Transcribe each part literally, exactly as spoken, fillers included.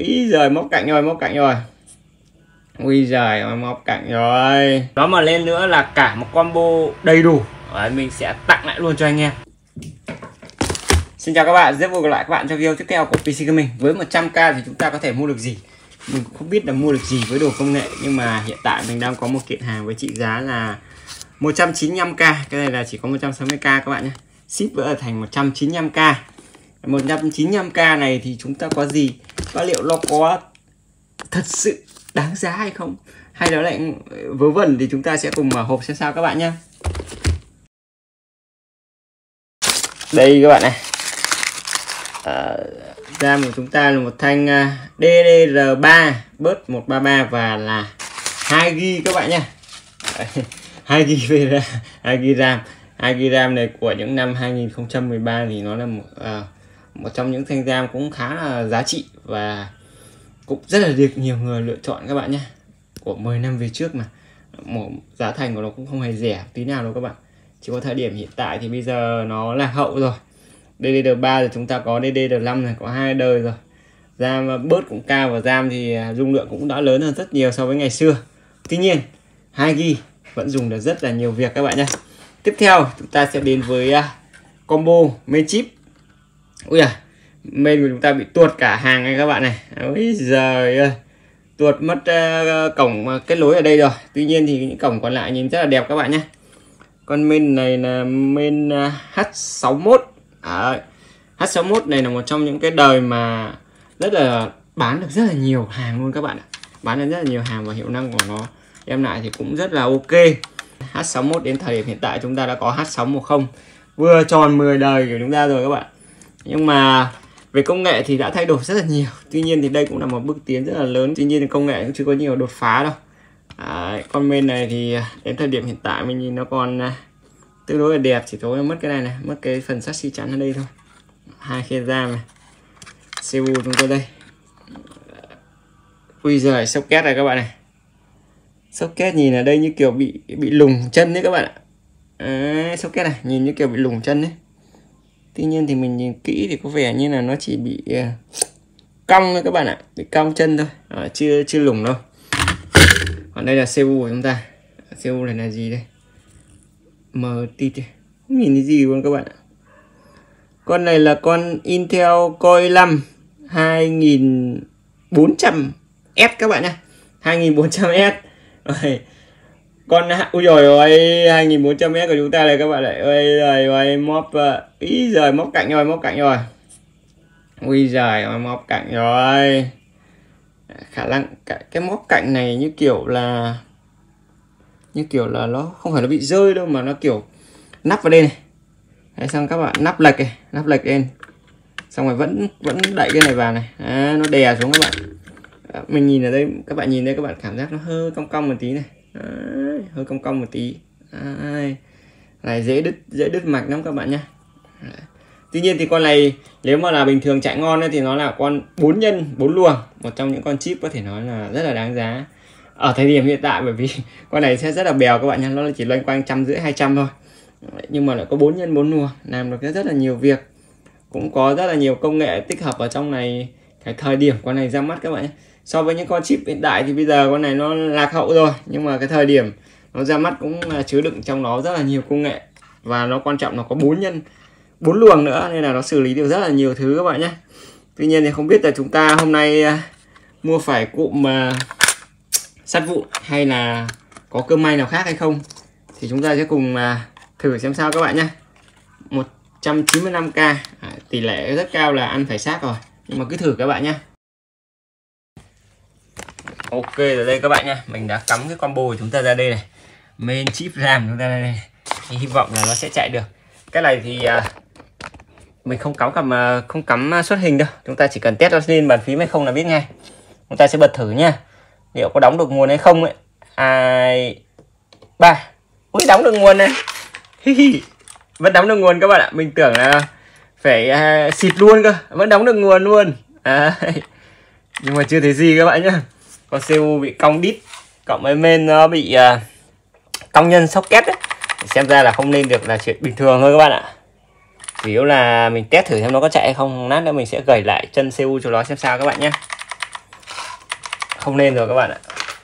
Ý giời, móc cạnh rồi, móc cạnh rồi. Ui giời, móc cạnh rồi. Đó mà lên nữa là cả một combo đầy đủ. Đấy, mình sẽ tặng lại luôn cho anh em. Xin chào các bạn, rất vui gặp lại các bạn trong video tiếp theo của pê xê Gaming. Với một trăm k thì chúng ta có thể mua được gì? Mình không biết là mua được gì với đồ công nghệ, nhưng mà hiện tại mình đang có một kiện hàng với trị giá là một trăm chín mươi lăm k. Cái này là chỉ có một trăm sáu mươi k các bạn nhé. Ship vỡ thành một trăm chín mươi lăm k. một trăm chín mươi lăm k này thì chúng ta có gì? Và liệu nó có thật sự đáng giá hay không? Hay đó lại vớ vẩn, thì chúng ta sẽ cùng mở hộp xem sao các bạn nhé. Đây các bạn này. À, RAM của chúng ta là một thanh đê đê rờ ba bớt một ba ba và là hai gi ga bai các bạn nhé. hai gi ga bai hai gi ga ram. hai gi ga ram này của những năm hai nghìn không trăm mười ba thì nó là một, uh, một trong những thanh RAM cũng khá là giá trị và cũng rất là được nhiều người lựa chọn các bạn nhé. Của mười năm về trước mà một giá thành của nó cũng không hề rẻ tí nào đâu các bạn. Chỉ có thời điểm hiện tại thì bây giờ nó lạc hậu rồi. đê đê rờ ba thì chúng ta có đê đê rờ năm này, có hai đời rồi. RAM bớt cũng cao và RAM thì dung lượng cũng đã lớn hơn rất nhiều so với ngày xưa. Tuy nhiên hai gi ga bai vẫn dùng được rất là nhiều việc các bạn nhé. Tiếp theo chúng ta sẽ đến với uh, combo main chip. Ui à, main của chúng ta bị tuột cả hàng này các bạn này. Ôi giời ơi, tuột mất uh, cổng kết nối ở đây rồi. Tuy nhiên thì những cổng còn lại nhìn rất là đẹp các bạn nhé. Con main này là main uh, hát sáu mốt. À, hát sáu mốt này là một trong những cái đời mà rất là bán được rất là nhiều hàng luôn các bạn ạ. Bán được rất là nhiều hàng và hiệu năng của nó đem lại thì cũng rất là ok. hát sáu mốt đến thời điểm hiện tại chúng ta đã có hát sáu một không, vừa tròn mười đời của chúng ta rồi các bạn. Nhưng mà về công nghệ thì đã thay đổi rất là nhiều. Tuy nhiên thì đây cũng là một bước tiến rất là lớn. Tuy nhiên thì công nghệ cũng chưa có nhiều đột phá đâu. À, con main này thì đến thời điểm hiện tại mình nhìn nó còn tương đối là đẹp, chỉ tối mất cái này này, mất cái phần sắt xi chắn ở đây thôi. Hai khe RAM này, xê pê u chúng tôi đây. Ui giời, socket này các bạn này. Socket nhìn ở đây như kiểu bị bị lủng chân đấy các bạn ạ. À, socket này nhìn như kiểu bị lủng chân đấy. Tuy nhiên thì mình nhìn kỹ thì có vẻ như là nó chỉ bị uh, cong thôi các bạn ạ, bị cong chân thôi, à, chưa chưa lủng đâu. Còn đây là xê pê u của chúng ta. xê pê u này là gì đây? Mờ tịt, không nhìn thấy gì luôn các bạn ạ. Con này là con Intel Core i năm hai nghìn bốn trăm S các bạn nhé. hai nghìn bốn trăm S. Rồi. Con ui rồi ôi hai nghìn bốn trăm S của chúng ta này các bạn ạ. Ôi giời ơi, móc ý giời, móc cạnh rồi, móc cạnh rồi. Ui giời ơi, móc cạnh rồi. Khả năng cái, cái móc cạnh này như kiểu là như kiểu là nó không phải nó bị rơi đâu, mà nó kiểu nắp vào đây này. Đấy, xong các bạn nắp lệch này, nắp lệch lên. Xong rồi vẫn vẫn đẩy cái này vào này. À, nó đè xuống các bạn. À, mình nhìn ở đây, các bạn nhìn đây các bạn cảm giác nó hơi cong cong một tí này. À, hơi cong cong một tí. À, này dễ đứt dễ đứt mạch lắm các bạn nhé. Tuy nhiên thì con này nếu mà là bình thường chạy ngon ấy, thì nó là con bốn nhân bốn luồng, một trong những con chip có thể nói là rất là đáng giá ở thời điểm hiện tại, bởi vì con này sẽ rất là bèo các bạn nhé. Nó chỉ loanh quanh trăm rưỡi hai trăm thôi, nhưng mà lại có bốn nhân bốn luồng, làm được rất là nhiều việc, cũng có rất là nhiều công nghệ tích hợp ở trong này. Cái thời điểm con này ra mắt các bạn nhé, so với những con chip hiện tại thì bây giờ con này nó lạc hậu rồi, nhưng mà cái thời điểm nó ra mắt cũng chứa đựng trong đó rất là nhiều công nghệ, và nó quan trọng nó có bốn nhân bốn luồng nữa, nên là nó xử lý được rất là nhiều thứ các bạn nhé. Tuy nhiên thì không biết là chúng ta hôm nay uh, mua phải cụm uh, sắt vụn hay là có cơ may nào khác hay không, thì chúng ta sẽ cùng uh, thử xem sao các bạn nhé. Một trăm chín mươi lăm k, à, tỷ lệ rất cao là ăn phải xác rồi, nhưng mà cứ thử các bạn nhé. Ok rồi đây các bạn nhé, mình đã cắm cái combo của chúng ta ra đây này, main chip RAM chúng ta đây này. Hy vọng là nó sẽ chạy được. Cái này thì uh, mình không cắm cầm uh, không cắm xuất hình đâu, chúng ta chỉ cần test nó lên bàn phím hay không là biết ngay. Chúng ta sẽ bật thử nha, liệu có đóng được nguồn hay không ấy. Hai ba, ui đóng được nguồn này. Vẫn đóng được nguồn các bạn ạ. Mình tưởng là phải uh, xịt luôn cơ, vẫn đóng được nguồn luôn. À, nhưng mà chưa thấy gì các bạn nhá. Con xê pê u bị cong đít, cộng với main nó bị uh, cong nhân socket ấy. Xem ra là không lên được là chuyện bình thường thôi các bạn ạ. Chủ yếu là mình test thử xem nó có chạy hay không. Lát nữa mình sẽ gẩy lại chân xê pê u cho nó xem sao các bạn nhé. không lên rồi các bạn ạ.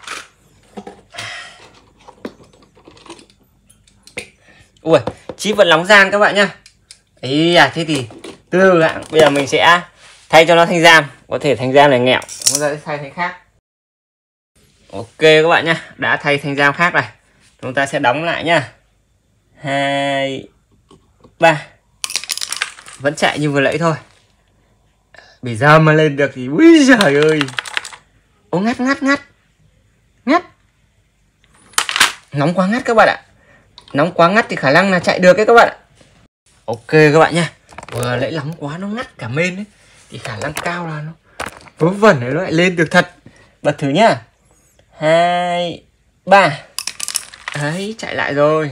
Ui, chip vẫn nóng gian các bạn nhá. Ý à, thế thì từ từ ạ, bây giờ mình sẽ thay cho nó thanh giam. Có thể thanh giam này nghẹo, chúng ta sẽ thay thanh khác. Ok các bạn nhá, đã thay thanh giam khác này. Chúng ta sẽ đóng lại nhá. Hai, ba. Vẫn chạy như vừa nãy thôi. Bây giờ mà lên được thì ui giời ơi. Ô ngắt ngắt ngắt. Ngắt. Nóng quá ngắt các bạn ạ. Nóng quá ngắt thì khả năng là chạy được đấy các bạn ạ. Ok các bạn nhá. Vừa nãy nóng quá nó ngắt cả main đấy. Thì khả năng cao là nó vớ vẩn này nó lại lên được thật. Bật thử nhá. Hai, ba. Đấy, chạy lại rồi.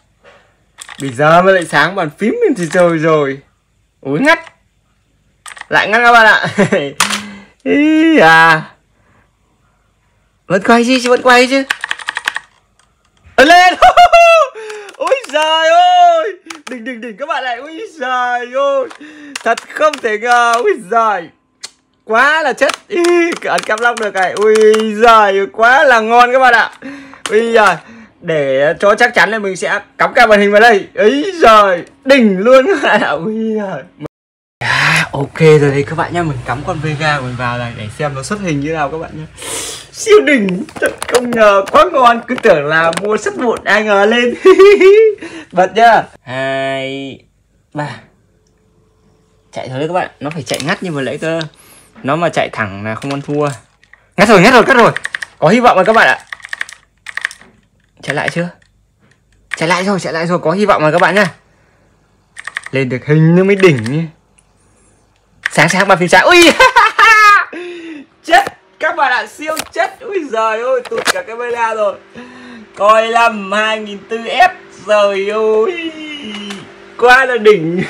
Bây giờ mới lại sáng bàn phím lên thì rồi rồi. Ui ngắt. Lại ngắt các bạn ạ. Ý à. Vẫn quay chứ, vẫn quay chứ. Ấn lên. Ôi giời ơi. Đỉnh đỉnh đỉnh các bạn lại. Ôi giời ơi. Thật không thể ngờ. Ôi giời. Quá là chất. Ý, ấn cắm lóc được này. Ui giời, quá là ngon các bạn ạ. Bây giờ để cho chắc chắn là mình sẽ cắm cả màn hình vào đây. Ấy giời, đỉnh luôn các bạn ạ. Ui giời. À, ok rồi đấy các bạn nhá, mình cắm con Vega của mình vào này để xem nó xuất hình như nào các bạn nhá. Siêu đỉnh, thật không ngờ, quá ngon, cứ tưởng là mua sắt vụn ai ngờ lên. Bật nhá. Hai, ba. Chạy thôi đấy các bạn, nó phải chạy ngắt như vừa nãy cơ. Nó mà chạy thẳng là không ăn thua. Ngắt rồi, ngắt rồi, cắt rồi. Có hy vọng rồi các bạn ạ. Chạy lại chưa? Chạy lại rồi, chạy lại rồi, có hy vọng rồi các bạn nhá. Lên được hình nó mới đỉnh nhé. Sáng sáng bàn phím sáng. Ui. Chất các bạn ạ, siêu chất. Ui giời ơi, tụt cả cái camera rồi. Coi năm hai nghìn bốn F. Trời ơi, quá là đỉnh.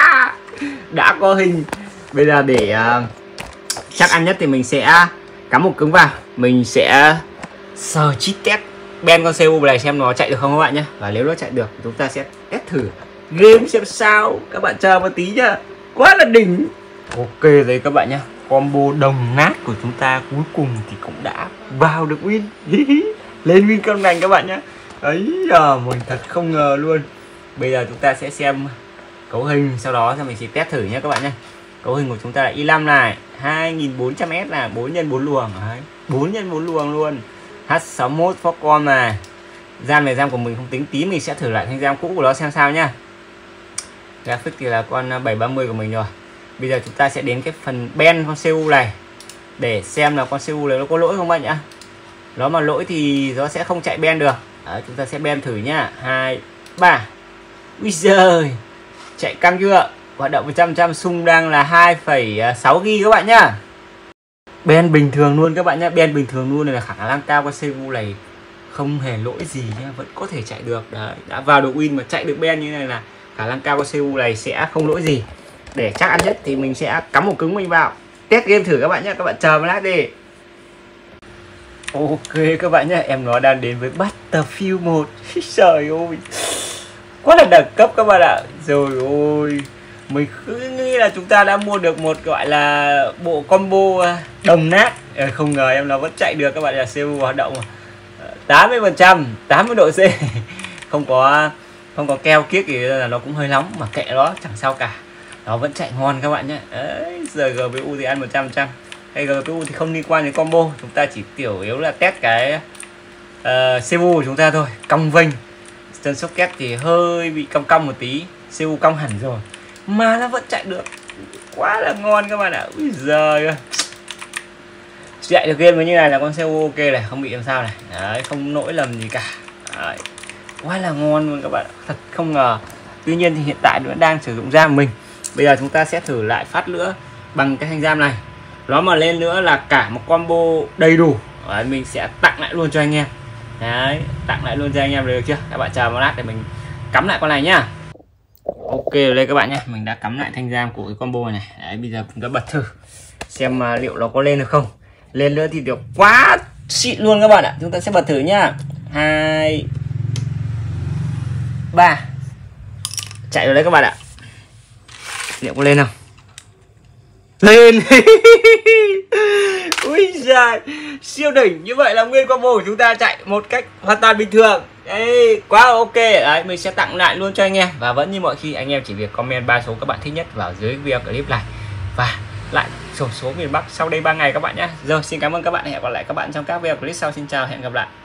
Đã có hình. Bây giờ để uh, chắc ăn nhất thì mình sẽ cắm một cứng vào. Mình sẽ sờ chít test ben con xê u này xem nó chạy được không các bạn nhé. Và nếu nó chạy được chúng ta sẽ test thử game xem sao. Các bạn chờ một tí nhá. Quá là đỉnh. Ok rồi các bạn nhé. Combo đồng nát của chúng ta cuối cùng thì cũng đã vào được win. Lên win con ngành các bạn nhé. Ấy giờ mình thật không ngờ luôn. Bây giờ chúng ta sẽ xem cấu hình, sau đó mình sẽ test thử nhé các bạn nhé. Cấu hình của chúng ta là i năm này, hai nghìn bốn trăm S là bốn nhân bốn luồng. Đấy, bốn nhân bốn luồng luôn. H sáu mốt Foxconn này. RAM này RAM của mình không tính, tí mình sẽ thử lại thanh RAM cũ của nó xem sao nhá. Graphic thì là con bảy ba mươi của mình rồi. Bây giờ chúng ta sẽ đến cái phần ben con xê u này để xem là con xê u này nó có lỗi không bạn nhá. Nó mà lỗi thì nó sẽ không chạy ben được. Đấy, chúng ta sẽ ben thử nhá. Hai, ba. Ui giời, chạy căng chưa? Hoạt động một trăm phần trăm, xung đang là hai phẩy sáu gi ga bai các bạn nhá. Ben bình thường luôn các bạn nhá, ben bình thường luôn, này là khả năng cao con xê u này không hề lỗi gì nhá, vẫn có thể chạy được. Đấy, đã vào được win mà chạy được ben như này là khả năng cao con xê u này sẽ không lỗi gì. Để chắc ăn nhất thì mình sẽ cắm một cứng mình vào test game thử các bạn nhé. Các bạn chờ một lát đi. Ok các bạn nhé, em nó đang đến với Battlefield một. Trời ơi, quá là đẳng cấp các bạn ạ. Rồi ôi, mình cứ nghĩ là chúng ta đã mua được một gọi là bộ combo đồng nát. Không ngờ em nó vẫn chạy được các bạn, là xê u hoạt động tám mươi phần trăm, tám mươi độ C. Không có không có keo kiết thì là nó cũng hơi nóng, mà kệ nó chẳng sao cả, nó vẫn chạy ngon các bạn nhé. Đấy, giờ giê pê u thì ăn một trăm phần trăm, hay giê pê u thì không liên quan đến combo, chúng ta chỉ tiểu yếu là test cái uh, xê pê u của chúng ta thôi. Cong vênh, chân socket thì hơi bị cong cong một tí, xê pê u cong hẳn rồi mà nó vẫn chạy được, quá là ngon các bạn ạ. Úi giời ơi, chạy được game như này là con xê pê u ok này, không bị làm sao này. Đấy, không lỗi lầm gì cả. Đấy, quá là ngon luôn các bạn, thật không ngờ. Tuy nhiên thì hiện tại nó đang sử dụng RAM của mình. Bây giờ chúng ta sẽ thử lại phát nữa bằng cái thanh RAM này. Nó mà lên nữa là cả một combo đầy đủ. Đấy, mình sẽ tặng lại luôn cho anh em. Đấy, tặng lại luôn cho anh em được chưa? Các bạn chờ một lát để mình cắm lại con này nhá. Ok rồi đây các bạn nhé, mình đã cắm lại thanh RAM của cái combo này. Đấy, bây giờ chúng ta bật thử xem mà liệu nó có lên được không. Lên nữa thì được quá xịn luôn các bạn ạ. Chúng ta sẽ bật thử nhá. Hai, ba. Chạy rồi đấy các bạn ạ. Liệu có lên không? lên. Ui giời, siêu đỉnh. Như vậy là nguyên combo của chúng ta chạy một cách hoàn toàn bình thường. Ê, quá ok. Đấy, mình sẽ tặng lại luôn cho anh em. Và vẫn như mọi khi, anh em chỉ việc comment ba số các bạn thích nhất vào dưới video clip này và lại sổ số miền Bắc sau đây ba ngày các bạn nhé. Rồi, xin cảm ơn các bạn. Hẹn gặp lại các bạn trong các video clip sau. Xin chào, hẹn gặp lại.